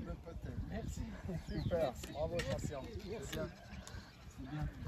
de poter. Merci. Super. Bravo, patient. C'est bien. C'est bien.